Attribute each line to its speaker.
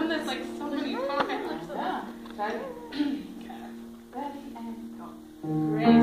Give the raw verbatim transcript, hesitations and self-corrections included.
Speaker 1: done this like so many times.
Speaker 2: Yeah. Ready?
Speaker 1: Ready and go. Great.